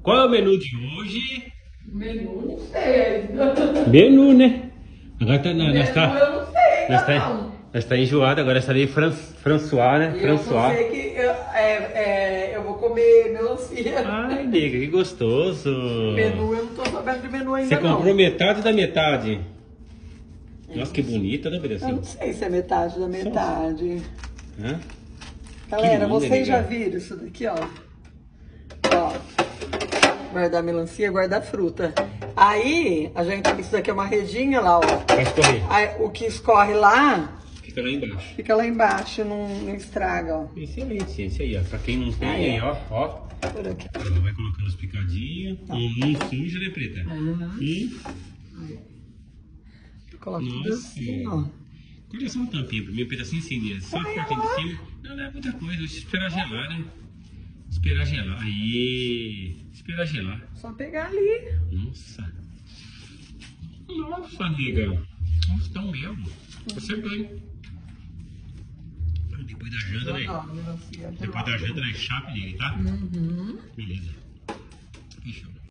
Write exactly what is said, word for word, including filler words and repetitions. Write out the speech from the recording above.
Qual é o menu de hoje? Menu, não sei. Menu, né? Agora tá, nós, nós Menu, tá, eu não sei, nós tá, não. nós tá enjoado, agora essa daí Fran, François, né? Eu François. sei que eu, é, é, eu vou comer melancia. Ai, nega, que gostoso. Menu, eu não tô sabendo de menu ainda Você comprou não. metade da metade. Nossa, que bonita, né, Eu pedacinho? não sei se é metade da metade. Hã? Galera, lindo, vocês já nega. viram isso daqui, ó? Ó. Guardar melancia, guardar fruta. Aí, a gente, isso daqui é uma redinha lá, ó. Vai escorrer. Aí, o que escorre lá, Fica lá embaixo. fica lá embaixo, não, não estraga, ó. Excelente, esse aí, ó. Pra quem não tem, Aí, aí, ó, ó. Por aqui. Ela vai colocando os picadinhos. Um, um suja, né, Preta? Uhum. Um. Coloca tudo Nossa. assim, ó. Olha só uma tampinha pra mim, um pedacinho assim, né? Só a parte de cima. Não, não é muita coisa. Deixa eu esperar gelar, né? Esperar gelar. Aí. Esperar gelar. Só pegar ali. Nossa. Nossa, amiga. Nossa, tão mel. Acertou, hein? Depois da janta, né? Ó, melancia. Depois da janta, né? Chape dele, tá? Uhum. Beleza. Fechou.